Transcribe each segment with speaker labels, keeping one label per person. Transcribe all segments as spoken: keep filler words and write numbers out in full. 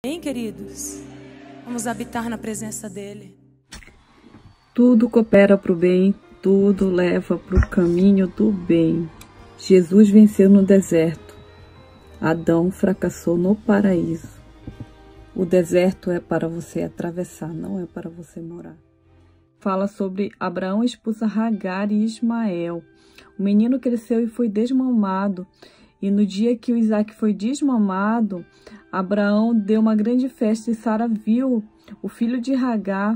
Speaker 1: Bem, queridos, vamos habitar na presença dele.
Speaker 2: Tudo coopera para o bem, tudo leva para o caminho do bem. Jesus venceu no deserto. Adão fracassou no paraíso. O deserto é para você atravessar, não é para você morar. Fala sobre Abraão expulsa Hagar e Ismael. O menino cresceu e foi desmamado. E no dia que o Isaac foi desmamado, Abraão deu uma grande festa e Sara viu o filho de Hagar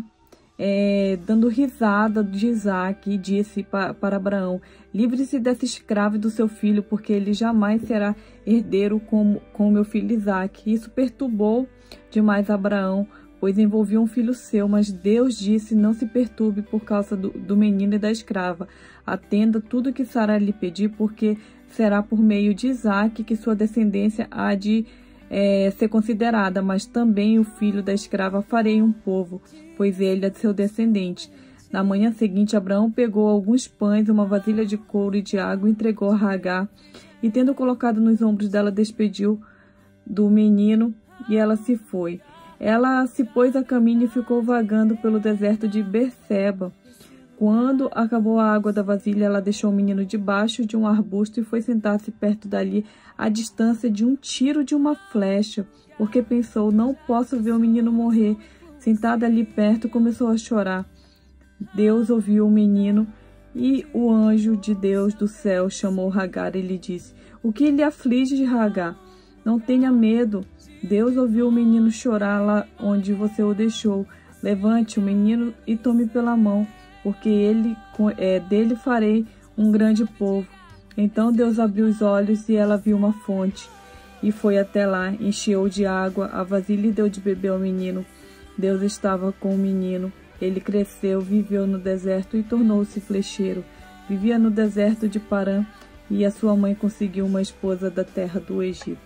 Speaker 2: é, dando risada de Isaac e disse pa, para Abraão: livre-se dessa escrava e do seu filho, porque ele jamais será herdeiro com, com meu filho Isaac. Isso perturbou demais Abraão, pois envolvia um filho seu, mas Deus disse: não se perturbe por causa do, do menino e da escrava. Atenda tudo que Sara lhe pedir, porque será por meio de Isaac que sua descendência há de é, ser considerada, mas também o filho da escrava farei um povo, pois ele é seu descendente. Na manhã seguinte, Abraão pegou alguns pães, uma vasilha de couro e de água, entregou a Hagar, e tendo colocado nos ombros dela, despediu do menino, e ela se foi. Ela se pôs a caminho e ficou vagando pelo deserto de Berseba. Quando acabou a água da vasilha, ela deixou o menino debaixo de um arbusto e foi sentar-se perto dali, à distância de um tiro de uma flecha, porque pensou: não posso ver o menino morrer. Sentada ali perto, começou a chorar. Deus ouviu o menino e o anjo de Deus do céu chamou Hagar e lhe disse: o que lhe aflige, Hagar? Não tenha medo. Deus ouviu o menino chorar lá onde você o deixou. Levante o menino e tome pela mão, porque ele, é, dele farei um grande povo. Então Deus abriu os olhos e ela viu uma fonte, e foi até lá, encheu de água a vasilha e deu de beber ao menino. Deus estava com o menino. Ele cresceu, viveu no deserto e tornou-se flecheiro. Vivia no deserto de Parã, e a sua mãe conseguiu uma esposa da terra do Egito.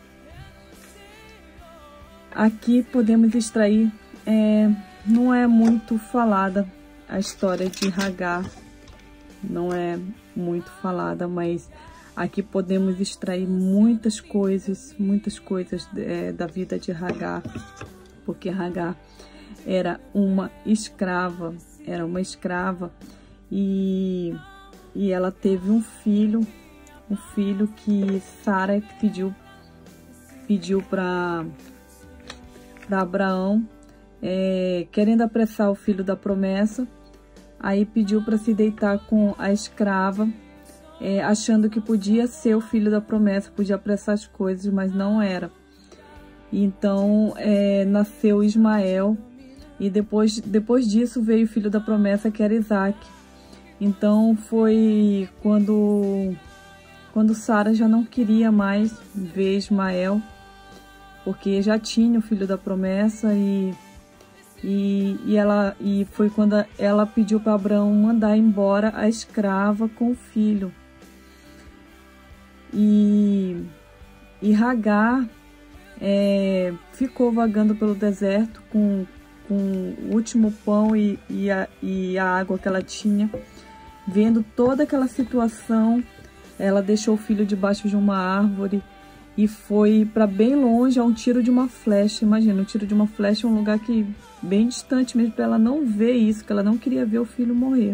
Speaker 2: Aqui podemos extrair, é, não é muito falada a história de Hagar, não é muito falada, mas aqui podemos extrair muitas coisas, muitas coisas é, da vida de Hagar, porque Hagar era uma escrava, era uma escrava e, e ela teve um filho, um filho que Sara pediu, pediu para para Abraão, é, querendo apressar o filho da promessa. Aí pediu para se deitar com a escrava, é, achando que podia ser o filho da promessa, podia apressar as coisas, mas não era. Então é, nasceu Ismael, e depois, depois disso veio o filho da promessa, que era Isaac. Então foi quando, quando Sara já não queria mais ver Ismael, porque já tinha o filho da promessa, e E, e, ela, e foi quando ela pediu para Abraão mandar embora a escrava com o filho. E, e Hagar é, ficou vagando pelo deserto com, com o último pão e, e, a, e a água que ela tinha. Vendo toda aquela situação, ela deixou o filho debaixo de uma árvore e foi para bem longe, a um tiro de uma flecha. Imagina, um tiro de uma flecha é um lugar que bem distante mesmo, para ela não ver isso, que ela não queria ver o filho morrer.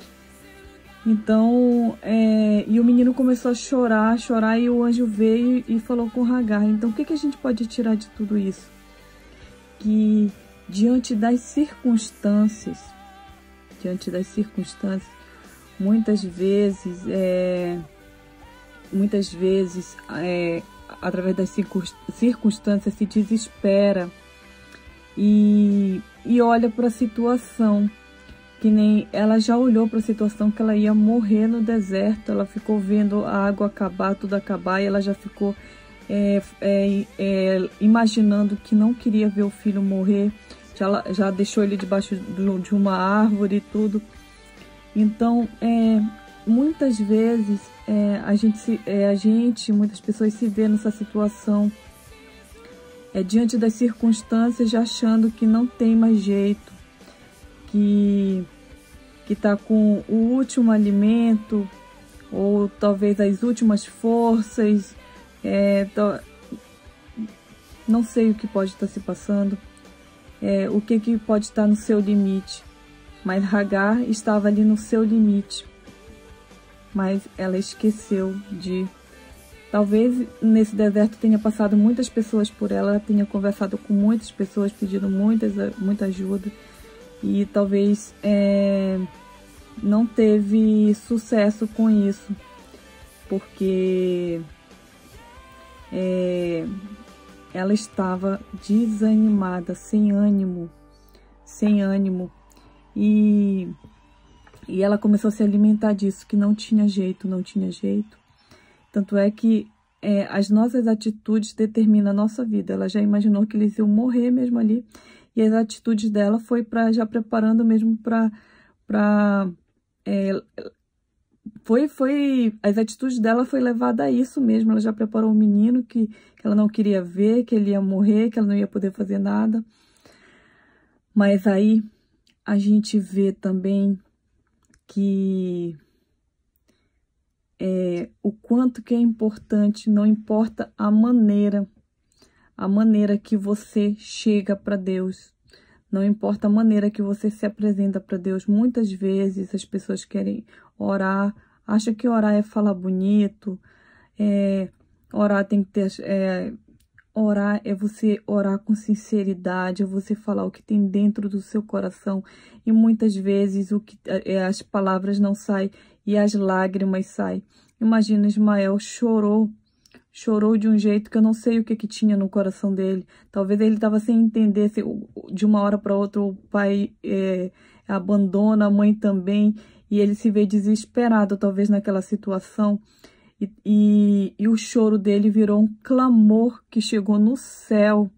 Speaker 2: Então, é, e o menino começou a chorar, chorar, e o anjo veio e falou com Hagar. Então, o que, que a gente pode tirar de tudo isso? Que diante das circunstâncias, diante das circunstâncias, muitas vezes, é, muitas vezes, é, através das circunstâncias, se desespera e, e olha para a situação, que nem ela já olhou para a situação que ela ia morrer no deserto. Ela ficou vendo a água acabar, tudo acabar, e ela já ficou é, é, é, imaginando que não queria ver o filho morrer, já, já deixou ele debaixo de uma árvore e tudo. Então, é, muitas vezes, é, a, gente se, é, a gente, muitas pessoas se vê nessa situação, é, diante das circunstâncias, já achando que não tem mais jeito, que que está com o último alimento, ou talvez as últimas forças, é, não sei o que pode estar se passando, é, o que, que pode estar no seu limite. Mas Hagar estava ali no seu limite. Mas ela esqueceu de... Talvez nesse deserto tenha passado muitas pessoas por ela, ela tenha conversado com muitas pessoas, pedindo muitas, muita ajuda. E talvez é, não teve sucesso com isso. Porque é, ela estava desanimada, sem ânimo. Sem ânimo. E, e ela começou a se alimentar disso, que não tinha jeito, não tinha jeito. Tanto é que é, as nossas atitudes determinam a nossa vida. Ela já imaginou que eles iam morrer mesmo ali. E as atitudes dela foi para já preparando mesmo para... para é, foi, foi, as atitudes dela foi levada a isso mesmo. Ela já preparou um menino que, que ela não queria ver, que ele ia morrer, que ela não ia poder fazer nada. Mas aí a gente vê também que... É, o quanto que é importante, não importa a maneira, a maneira que você chega para Deus, não importa a maneira que você se apresenta para Deus. Muitas vezes as pessoas querem orar, acham que orar é falar bonito, é, orar tem que ter... É, orar é você orar com sinceridade, é você falar o que tem dentro do seu coração. E muitas vezes o que, é, as palavras não saem e as lágrimas saem. Imagina, Ismael chorou, chorou de um jeito que eu não sei o que, que tinha no coração dele. Talvez ele estava sem entender, se de uma hora para outra o pai é, abandona, a mãe também, e ele se vê desesperado, talvez naquela situação. E, e, e o choro dele virou um clamor que chegou no céu.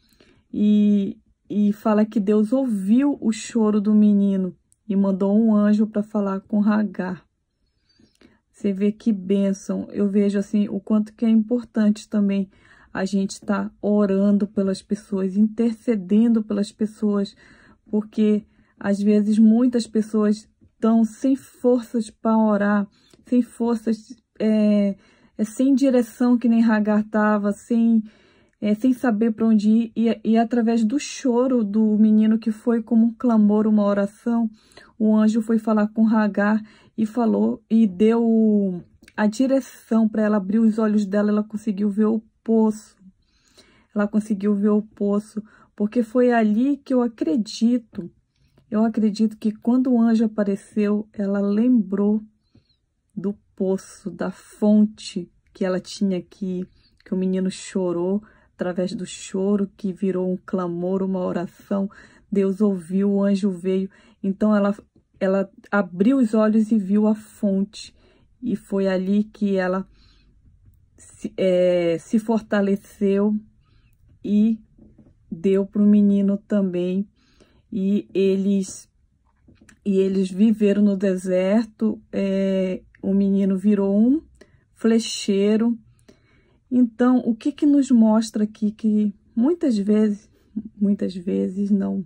Speaker 2: E, e fala que Deus ouviu o choro do menino e mandou um anjo para falar com Hagar. Você vê que bênção. Eu vejo assim o quanto que é importante também a gente estar tá orando pelas pessoas, intercedendo pelas pessoas, porque às vezes muitas pessoas estão sem forças para orar, sem forças... É, é sem direção, que nem Hagar estava, sem, é, sem saber para onde ir, e, e através do choro do menino, que foi como um clamor, uma oração, o anjo foi falar com Hagar e falou, e deu a direção para ela abrir os olhos dela. Ela conseguiu ver o poço, ela conseguiu ver o poço, porque foi ali que eu acredito, eu acredito que quando o anjo apareceu, ela lembrou do poço, da fonte que ela tinha aqui, que o menino chorou, através do choro que virou um clamor, uma oração. Deus ouviu, o anjo veio. Então ela, ela abriu os olhos e viu a fonte. E foi ali que ela se, é, se fortaleceu e deu para o menino também. E eles, e eles viveram no deserto. É, o menino virou um flecheiro. Então, o que que nos mostra aqui? Que muitas vezes, muitas vezes não,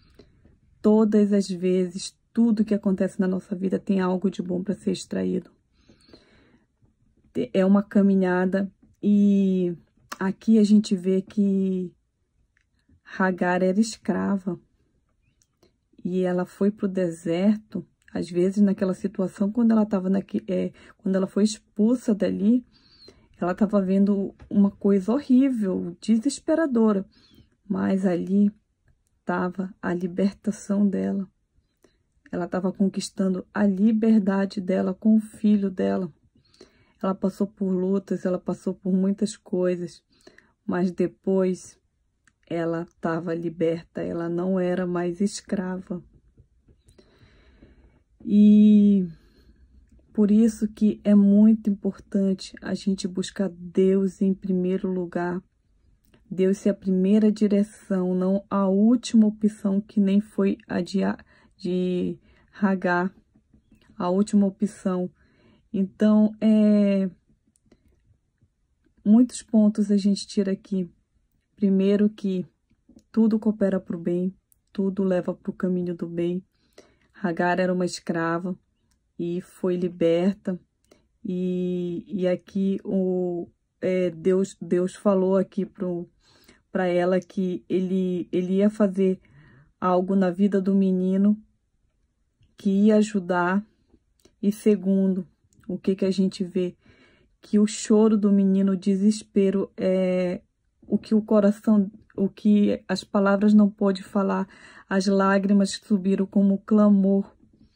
Speaker 2: todas as vezes, tudo que acontece na nossa vida tem algo de bom para ser extraído. É uma caminhada, e aqui a gente vê que Hagar era escrava. E ela foi para o deserto. Às vezes, naquela situação, quando ela estava é, quando ela foi expulsa dali, ela estava vendo uma coisa horrível, desesperadora. Mas ali estava a libertação dela. Ela estava conquistando a liberdade dela com o filho dela. Ela passou por lutas, ela passou por muitas coisas, mas depois ela estava liberta, ela não era mais escrava. E por isso que é muito importante a gente buscar Deus em primeiro lugar. Deus ser a primeira direção, não a última opção, que nem foi a de, de Hagar, a última opção. Então, é, muitos pontos a gente tira aqui. Primeiro, que tudo coopera para o bem, tudo leva para o caminho do bem. Hagar era uma escrava e foi liberta. E, e aqui o, é, Deus, Deus falou aqui para para ela que ele, ele ia fazer algo na vida do menino que ia ajudar. E segundo, o que que a gente vê? Que o choro do menino, o desespero, é o que o coração, o que as palavras não pôde falar, as lágrimas subiram como clamor.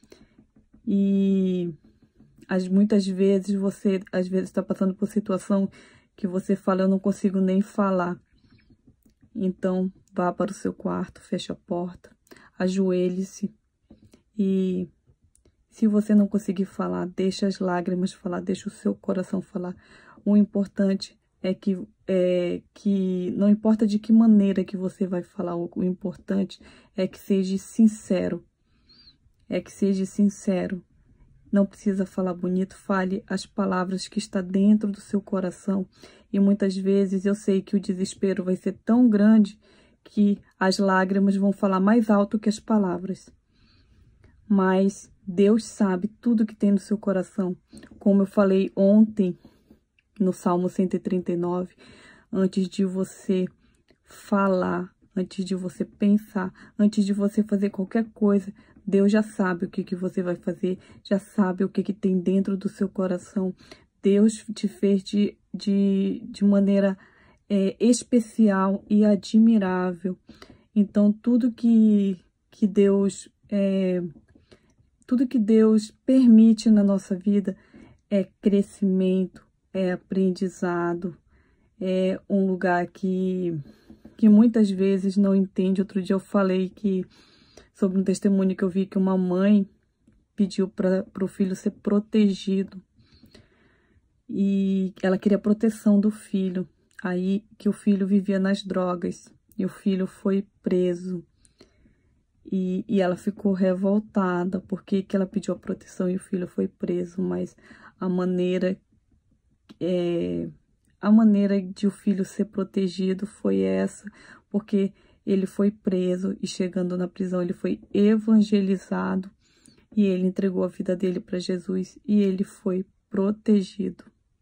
Speaker 2: E as, muitas vezes você, às vezes, está passando por situação que você fala, eu não consigo nem falar. Então, vá para o seu quarto, feche a porta, ajoelhe-se e, se você não conseguir falar, deixa as lágrimas falar, deixa o seu coração falar. O importante é que, é, que não importa de que maneira que você vai falar, o, o importante é que seja sincero. É que seja sincero. Não precisa falar bonito, fale as palavras que está dentro do seu coração. E muitas vezes eu sei que o desespero vai ser tão grande que as lágrimas vão falar mais alto que as palavras. Mas Deus sabe tudo que tem no seu coração. Como eu falei ontem no Salmo cento e trinta e nove, antes de você falar, antes de você pensar, antes de você fazer qualquer coisa, Deus já sabe o que, que você vai fazer, já sabe o que, que tem dentro do seu coração. Deus te fez de, de, de maneira é, especial e admirável. Então, tudo que, que Deus é, tudo que Deus permite na nossa vida é crescimento, é aprendizado, é um lugar que, que muitas vezes não entende. Outro dia eu falei que sobre um testemunho que eu vi que uma mãe pediu para o filho ser protegido. E ela queria proteção do filho. Aí que o filho vivia nas drogas. E o filho foi preso. E, e ela ficou revoltada porque que ela pediu a proteção e o filho foi preso. Mas a maneira, é, a maneira de o filho ser protegido foi essa. Porque ele foi preso e chegando na prisão ele foi evangelizado e ele entregou a vida dele para Jesus e ele foi protegido.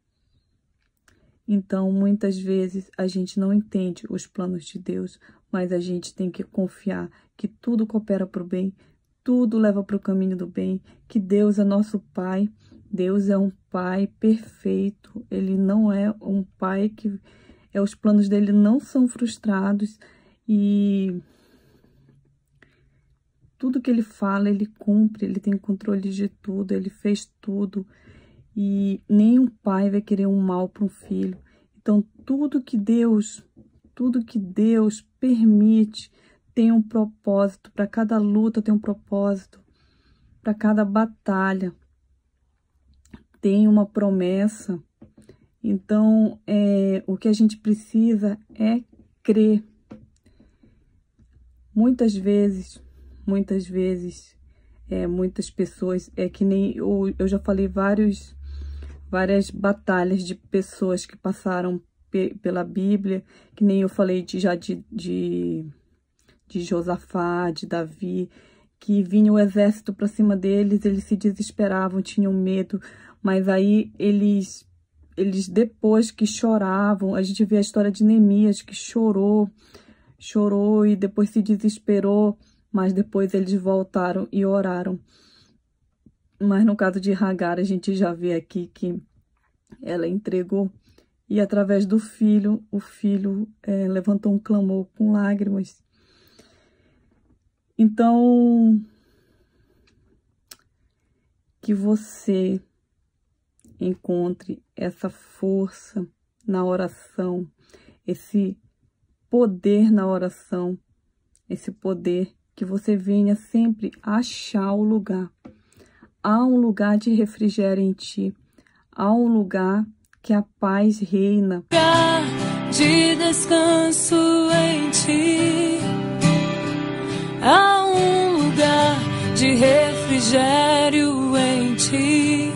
Speaker 2: Então, muitas vezes a gente não entende os planos de Deus, mas a gente tem que confiar que tudo coopera para o bem, tudo leva para o caminho do bem, que Deus é nosso Pai, Deus é um Pai perfeito, Ele não é um Pai que... É, os planos dele não são frustrados. E tudo que ele fala, ele cumpre, ele tem controle de tudo, ele fez tudo. E nenhum pai vai querer um mal para um filho. Então, tudo que Deus, tudo que Deus permite tem um propósito. Para cada luta tem um propósito. Para cada batalha tem uma promessa. Então, é, o que a gente precisa é crer. Muitas vezes, muitas vezes, é, muitas pessoas, é que nem eu, eu já falei vários, várias batalhas de pessoas que passaram pe, pela Bíblia, que nem eu falei de, já de, de, de Josafá, de Davi, que vinha o exército para cima deles, eles se desesperavam, tinham medo, mas aí eles, eles depois que choravam, a gente vê a história de Neemias, que chorou, chorou e depois se desesperou, mas depois eles voltaram e oraram. Mas no caso de Hagar, a gente já vê aqui que ela entregou e através do filho, o filho é, levantou um clamor com lágrimas. Então, que você encontre essa força na oração, esse poder na oração, esse poder que você venha sempre achar o lugar. Há um lugar de refrigério em ti, há um lugar que a paz reina.
Speaker 3: Lugar de descanso em ti, há um lugar de refrigério em ti,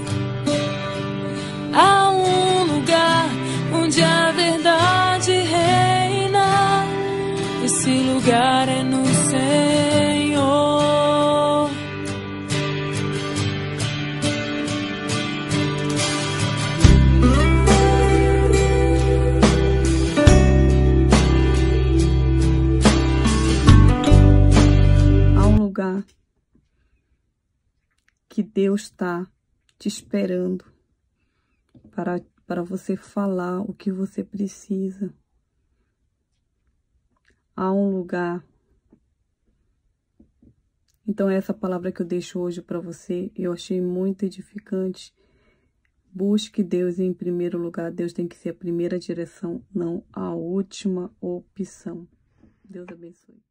Speaker 3: há um lugar onde a verdade reina, esse lugar é no Senhor.
Speaker 2: lugar que Deus está te esperando para, para você falar o que você precisa. Há um lugar. Então, essa palavra que eu deixo hoje para você, eu achei muito edificante. Busque Deus em primeiro lugar. Deus tem que ser a primeira direção, não a última opção. Deus abençoe.